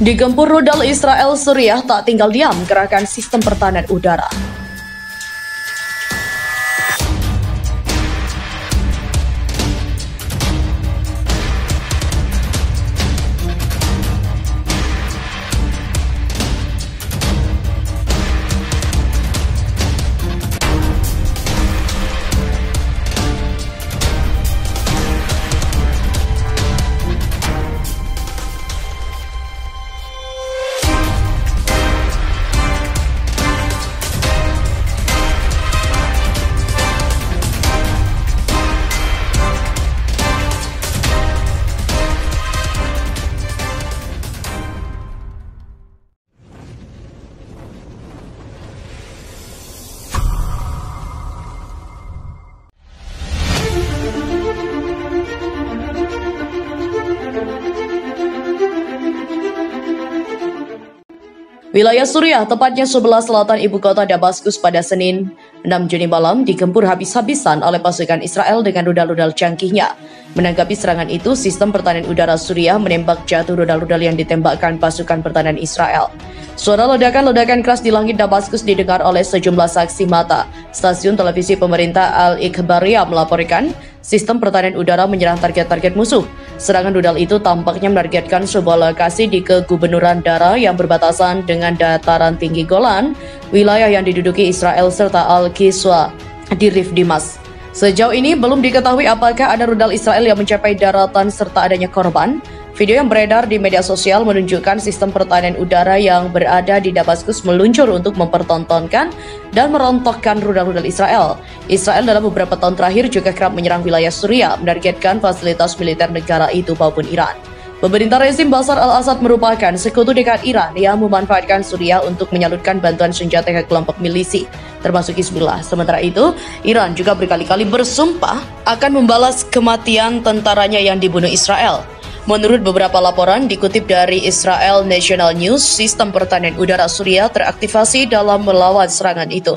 Digempur rudal Israel, Suriah tak tinggal diam gerakan sistem pertahanan udara. Wilayah Suriah, tepatnya sebelah selatan ibu kota Damaskus pada Senin 6 Juni malam digempur habis-habisan oleh pasukan Israel dengan rudal-rudal canggihnya. Menanggapi serangan itu, sistem pertahanan udara Suriah menembak jatuh rudal-rudal yang ditembakkan pasukan pertahanan Israel. Suara ledakan-ledakan keras di langit Damaskus didengar oleh sejumlah saksi mata. Stasiun televisi pemerintah Al-Ikhbariyah melaporkan sistem pertahanan udara menyerang target-target musuh. Serangan rudal itu tampaknya menargetkan sebuah lokasi di kegubernuran Dara yang berbatasan dengan dataran tinggi Golan, wilayah yang diduduki Israel serta Al-Qiswa di Rif Dimas. Sejauh ini belum diketahui apakah ada rudal Israel yang mencapai daratan serta adanya korban. Video yang beredar di media sosial menunjukkan sistem pertahanan udara yang berada di Damaskus meluncur untuk mempertontonkan dan merontokkan rudal-rudal Israel. Israel dalam beberapa tahun terakhir juga kerap menyerang wilayah Suriah, menargetkan fasilitas militer negara itu maupun Iran. Pemerintah rezim Bashar al-Assad merupakan sekutu dekat Iran yang memanfaatkan Suriah untuk menyalurkan bantuan senjata ke kelompok milisi, termasuk Hizbullah. Sementara itu, Iran juga berkali-kali bersumpah akan membalas kematian tentaranya yang dibunuh Israel. Menurut beberapa laporan dikutip dari Israel National News, sistem pertahanan udara Suriah teraktivasi dalam melawan serangan itu.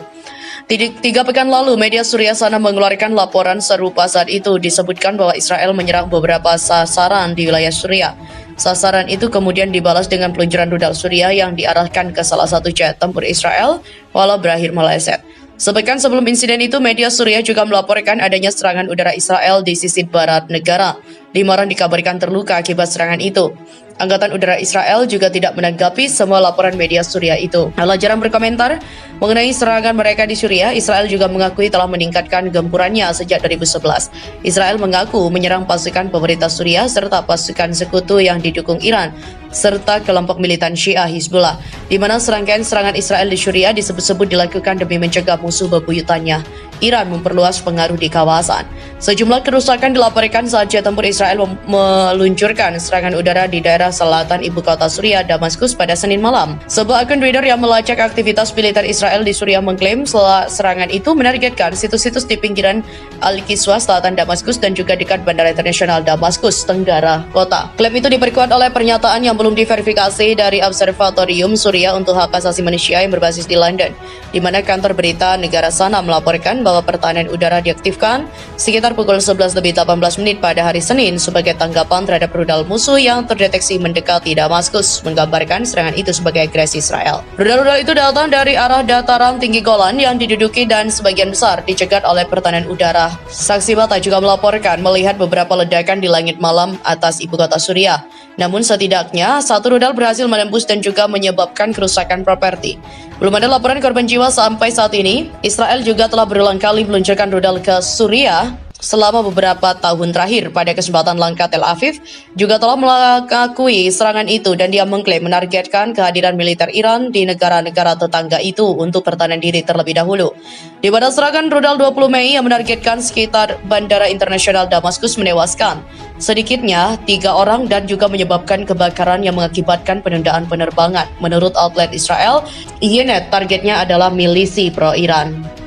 3 pekan lalu, media Suriah sana mengeluarkan laporan serupa. Saat itu disebutkan bahwa Israel menyerang beberapa sasaran di wilayah Suriah. Sasaran itu kemudian dibalas dengan peluncuran rudal Suriah yang diarahkan ke salah satu jet tempur Israel, walau berakhir meleset. Sepekan sebelum insiden itu, media Suriah juga melaporkan adanya serangan udara Israel di sisi barat negara. 5 orang dikabarkan terluka akibat serangan itu. Angkatan Udara Israel juga tidak menanggapi semua laporan media Suriah itu. Allah jarang berkomentar mengenai serangan mereka di Suriah. Israel juga mengakui telah meningkatkan gempurannya sejak 2011. Israel mengaku menyerang pasukan pemerintah Suriah serta pasukan sekutu yang didukung Iran, serta kelompok militan Syiah Hizbullah, di mana serangkaian serangan Israel di Suriah disebut-sebut dilakukan demi mencegah musuh bebuyutannya, Iran, memperluas pengaruh di kawasan. Sejumlah kerusakan dilaporkan saat jet tempur Israel meluncurkan serangan udara di daerah selatan ibu kota Suriah, Damaskus, pada Senin malam. Sebuah akun Twitter yang melacak aktivitas militer Israel di Suriah mengklaim serangan itu menargetkan situs-situs di pinggiran Al-Qiswa, selatan Damaskus, dan juga dekat Bandara Internasional Damaskus, tenggara kota. Klaim itu diperkuat oleh pernyataan yang belum diverifikasi dari Observatorium Suriah untuk Hak Asasi Manusia yang berbasis di London, di mana kantor berita negara sana melaporkan bahwa pertahanan udara diaktifkan sekitar pukul 11:18 pada hari Senin sebagai tanggapan terhadap rudal musuh yang terdeteksi mendekati Damaskus, menggambarkan serangan itu sebagai agresi Israel. Rudal-rudal itu datang dari arah dataran tinggi Golan yang diduduki dan sebagian besar dicegat oleh pertahanan udara. Saksi mata juga melaporkan melihat beberapa ledakan di langit malam atas ibu kota Suriah. Namun setidaknya satu rudal berhasil menembus dan juga menyebabkan kerusakan properti. Belum ada laporan korban jiwa sampai saat ini. Israel juga telah berulang kali meluncurkan rudal ke Suriah selama beberapa tahun terakhir. Pada kesempatan langkah Tel Aviv juga telah mengakui serangan itu dan dia mengklaim menargetkan kehadiran militer Iran di negara-negara tetangga itu untuk pertahanan diri terlebih dahulu. Di pada serangan rudal 20 Mei yang menargetkan sekitar Bandara Internasional Damaskus menewaskan sedikitnya 3 orang dan juga menyebabkan kebakaran yang mengakibatkan penundaan penerbangan. Menurut outlet Israel, Ynet, targetnya adalah milisi pro-Iran.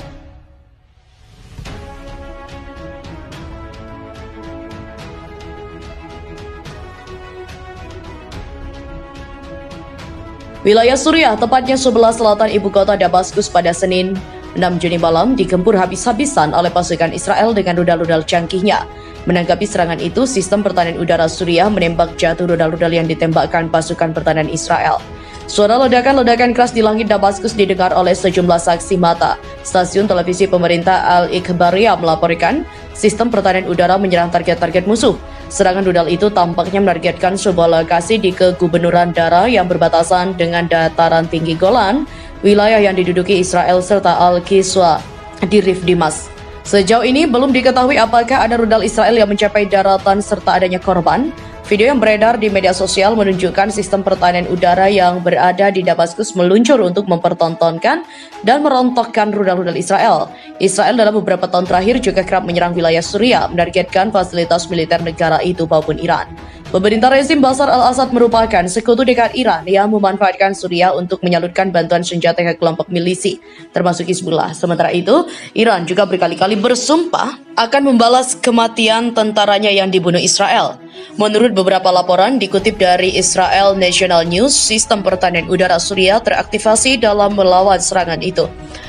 Wilayah Suriah, tepatnya sebelah selatan ibu kota Damaskus, pada Senin 6 Juni malam digempur habis-habisan oleh pasukan Israel dengan rudal-rudal canggihnya. Menanggapi serangan itu, sistem pertahanan udara Suriah menembak jatuh rudal-rudal yang ditembakkan pasukan pertahanan Israel. Suara ledakan-ledakan keras di langit Damaskus didengar oleh sejumlah saksi mata. Stasiun televisi pemerintah Al-Ikhbariyah melaporkan sistem pertahanan udara menyerang target-target musuh. Serangan rudal itu tampaknya menargetkan sebuah lokasi di kegubernuran Dara yang berbatasan dengan dataran tinggi Golan, wilayah yang diduduki Israel serta Al-Qiswa di Rif Dimas. Sejauh ini belum diketahui apakah ada rudal Israel yang mencapai daratan serta adanya korban. Video yang beredar di media sosial menunjukkan sistem pertahanan udara yang berada di Damaskus meluncur untuk mempertontonkan dan merontokkan rudal-rudal Israel. Israel dalam beberapa tahun terakhir juga kerap menyerang wilayah Suriah, menargetkan fasilitas militer negara itu maupun Iran. Pemerintah rezim Bashar al-Assad merupakan sekutu dekat Iran yang memanfaatkan Suriah untuk menyalurkan bantuan senjata ke kelompok milisi, termasuk Hizbullah. Sementara itu, Iran juga berkali-kali bersumpah akan membalas kematian tentaranya yang dibunuh Israel. Menurut beberapa laporan dikutip dari Israel National News, sistem pertahanan udara Suriah teraktivasi dalam melawan serangan itu.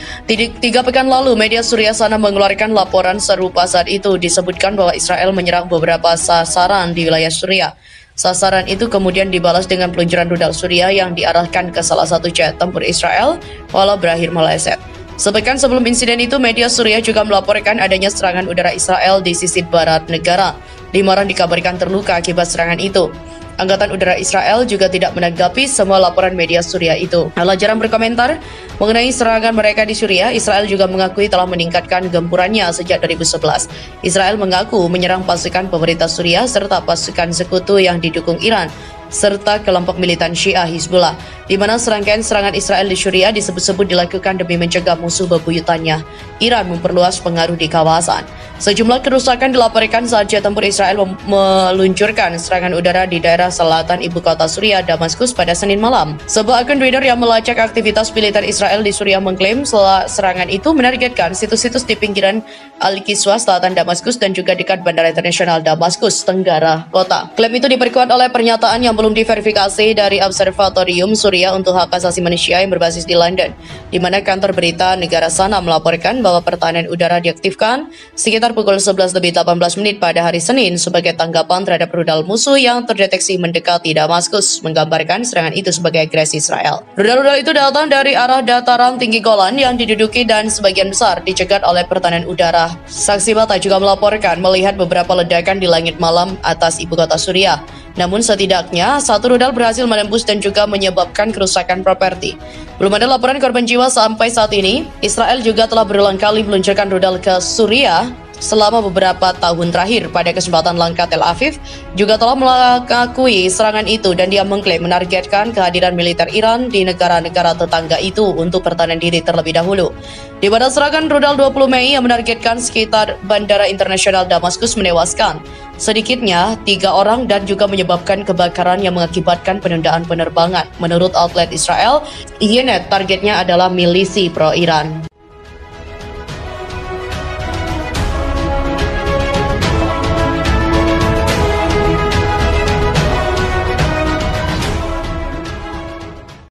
3 pekan lalu, media Suriah sana mengeluarkan laporan serupa. Saat itu disebutkan bahwa Israel menyerang beberapa sasaran di wilayah Suriah. Sasaran itu kemudian dibalas dengan peluncuran rudal Suriah yang diarahkan ke salah satu jet tempur Israel, walau berakhir meleset. Sepekan sebelum insiden itu, media Suriah juga melaporkan adanya serangan udara Israel di sisi barat negara. 5 orang dikabarkan terluka akibat serangan itu. Angkatan Udara Israel juga tidak menanggapi semua laporan media Suriah itu. Walau jarang berkomentar mengenai serangan mereka di Suriah, Israel juga mengakui telah meningkatkan gempurannya sejak 2011. Israel mengaku menyerang pasukan pemerintah Suriah serta pasukan sekutu yang didukung Iran, serta kelompok militan Syiah Hizbullah, di mana serangkaian serangan Israel di Suriah disebut-sebut dilakukan demi mencegah musuh bebuyutannya, Iran, memperluas pengaruh di kawasan. Sejumlah kerusakan dilaporkan saat jet tempur Israel meluncurkan serangan udara di daerah selatan ibu kota Suriah, Damaskus, pada Senin malam. Sebuah akun Twitter yang melacak aktivitas militer Israel di Suriah mengklaim serangan itu menargetkan situs-situs di pinggiran Al-Qiswa, selatan Damaskus, dan juga dekat Bandara Internasional Damaskus, tenggara kota. Klaim itu diperkuat oleh pernyataan yang belum diverifikasi dari Observatorium Suriah untuk Hak Asasi Manusia yang berbasis di London, di mana kantor berita negara sana melaporkan bahwa pertahanan udara diaktifkan sekitar pukul 11:18 pada hari Senin sebagai tanggapan terhadap rudal musuh yang terdeteksi mendekati Damaskus, menggambarkan serangan itu sebagai agresi Israel. Rudal-rudal itu datang dari arah dataran tinggi Golan yang diduduki dan sebagian besar dicegat oleh pertahanan udara. Saksi mata juga melaporkan melihat beberapa ledakan di langit malam atas ibu kota Suriah. Namun setidaknya satu rudal berhasil menembus dan juga menyebabkan kerusakan properti. Belum ada laporan korban jiwa sampai saat ini. Israel juga telah berulang kali meluncurkan rudal ke Suriah selama beberapa tahun terakhir. Pada kesempatan langkah, Tel Aviv juga telah mengakui serangan itu dan dia mengklaim menargetkan kehadiran militer Iran di negara-negara tetangga itu untuk pertahanan diri terlebih dahulu. Di pada serangan rudal 20 Mei yang menargetkan sekitar Bandara Internasional Damaskus menewaskan sedikitnya 3 orang dan juga menyebabkan kebakaran yang mengakibatkan penundaan penerbangan. Menurut outlet Israel, Ynet targetnya adalah milisi pro-Iran.